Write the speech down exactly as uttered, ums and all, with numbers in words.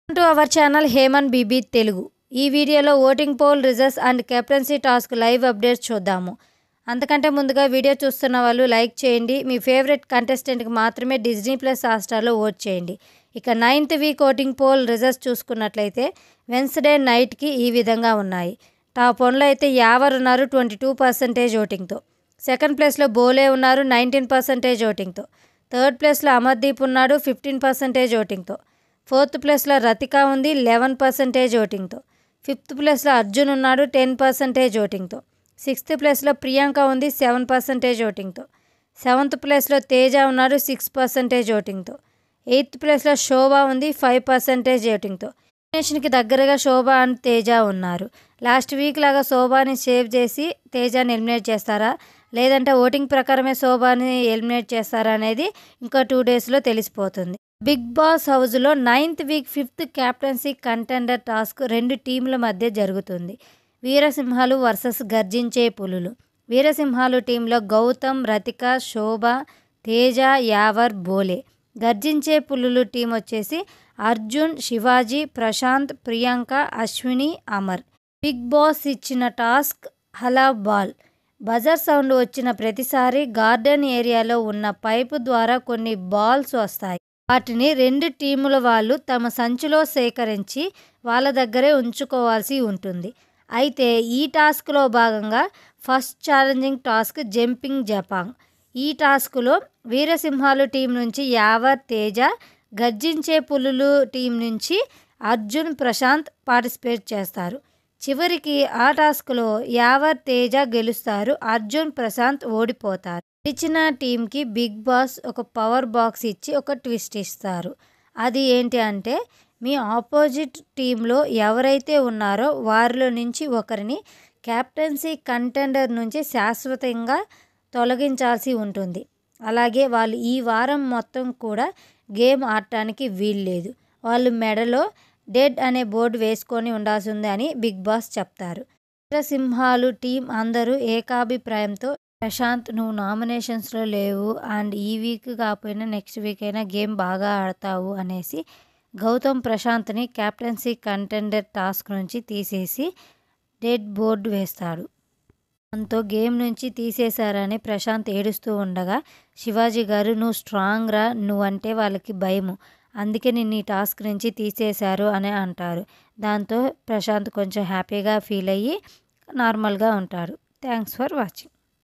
To our channel హేమన్ B B Telugu. ఈ వీడియోలో voting poll results and captaincy task live updates చూద్దాము. అంతకంటే ముందుగా వీడియో చూస్తున్న వాళ్ళు లైక్ చేయండి. మీ ఫేవరెట్ కంటెస్టెంట్కి మాత్రమే డిజ్నీ ప్లస్ హాట్‌స్టార్లో ఓట్ చేయండి. ఇక ninth week voting poll results చూసుకున్నట్లయితే వెన్స్డే నైట్కి ఈ విధంగా ఉన్నాయి. టాప్ వన్లో అయితే యావర్ ఉన్నారు ట్వంటీ టూ పర్సెంటేజ్ ఓటింగ్తో. సెకండ్ ప్లేస్లో బోలే ఉన్నారు నైన్టీన్ పర్సెంటేజ్ ఓటింగ్తో. థర్డ్ ప్లేస్లో అమర్దీప్ ఉన్నాడు ఫిఫ్టీన్ పర్సెంటేజ్ ఓటింగ్తో. ఫోర్త్ ప్లేస్లో రతిక ఉంది లెవెన్ పర్సెంటేజ్ ఓటింగ్తో. ఫిఫ్త్ ప్లేస్లో అర్జున్ ఉన్నాడు టెన్ పర్సెంటేజ్ ఓటింగ్తో. సిక్స్త్ ప్లేస్లో ప్రియాంక ఉంది సెవెన్ పర్సెంటేజ్ ఓటింగ్తో. సెవెంత్ ప్లేస్లో తేజ ఉన్నాడు సిక్స్ పర్సెంటేజ్ ఓటింగ్తో. ఎయిత్ ప్లేస్లో శోభ ఉంది ఫైవ్ పర్సెంటేజ్ ఓటింగ్తో. నామినేషన్కి దగ్గరగా శోభ అండ్ తేజ ఉన్నారు. లాస్ట్ వీక్ లాగా శోభాని సేవ్ చేసి తేజాని ఎలిమినేట్ చేస్తారా, లేదంటే ఓటింగ్ ప్రకారమే శోభాని ఎలిమినేట్ చేస్తారా అనేది ఇంకా టూ డేస్లో తెలిసిపోతుంది. బిగ్ బాస్ హౌస్లో ninth week fifth captaincy contender task రెండు టీంల మధ్య జరుగుతుంది. వీరసింహాలు వర్సెస్ గర్జించే పులులు. వీరసింహాలు టీంలో గౌతమ్, రతిక, శోభ, తేజ, యావర్, బోలే. గర్జించే పులులు టీం వచ్చేసి అర్జున్, శివాజీ, ప్రశాంత్, ప్రియాంక, అశ్విని, అమర్. బిగ్ బాస్ ఇచ్చిన టాస్క్ హలా బాల్. బజర్ సౌండ్ వచ్చిన ప్రతిసారి గార్డెన్ ఏరియాలో ఉన్న పైపు ద్వారా కొన్ని బాల్స్ వస్తాయి. వాటిని రెండు టీముల వాళ్ళు తమ సంచిలో సేకరించి వాళ్ళ దగ్గరే ఉంచుకోవాల్సి ఉంటుంది. అయితే ఈ టాస్క్లో భాగంగా ఫస్ట్ ఛాలెంజింగ్ టాస్క్ జంపింగ్ జపాంగ్. ఈ టాస్క్లో వీరసింహాలు టీం నుంచి యావర్, తేజ, గర్జించే పులులు టీం నుంచి అర్జున్, ప్రశాంత్ పార్టిసిపేట్ చేస్తారు. చివరికి ఆ టాస్క్లో యావర్, తేజ గెలుస్తారు. అర్జున్, ప్రశాంత్ ఓడిపోతారు. గెలిచిన టీంకి బిగ్ బాస్ ఒక పవర్ బాక్స్ ఇచ్చి ఒక ట్విస్ట్ ఇస్తారు. అది ఏంటి అంటే, మీ ఆపోజిట్ టీంలో ఎవరైతే ఉన్నారో వారిలో నుంచి ఒకరిని క్యాప్టెన్సీ కంటెండర్ నుంచి శాశ్వతంగా తొలగించాల్సి ఉంటుంది. అలాగే వాళ్ళు ఈ వారం మొత్తం కూడా గేమ్ ఆడటానికి వీల్లేదు. వాళ్ళు మెడలో డెడ్ అనే బోర్డు వేసుకొని ఉండాల్సిందే అని బిగ్ బాస్ చెప్తారు. వీరసింహాలు టీం అందరూ ఏకాభిప్రాయంతో, ప్రశాంత్ నువ్వు నామినేషన్స్లో లేవు అండ్ ఈ వీక్ కాకపోయినా నెక్స్ట్ వీక్ అయినా గేమ్ బాగా ఆడతావు అనేసి గౌతమ్ ప్రశాంత్ని క్యాప్టెన్సీ కంటెండర్ టాస్క్ నుంచి తీసేసి డెడ్ బోర్డు వేస్తాడు. దాంతో గేమ్ నుంచి తీసేశారని ప్రశాంత్ ఏడుస్తూ ఉండగా శివాజీ గారు నువ్వు స్ట్రాంగ్ రా, నువ్వంటే వాళ్ళకి భయము, అందుకే నిన్ను ఈ టాస్క్ నుంచి తీసేశారు అని అంటారు. దాంతో ప్రశాంత్ కొంచెం హ్యాపీగా ఫీల్ అయ్యి నార్మల్గా ఉంటాడు. Thanks for watching.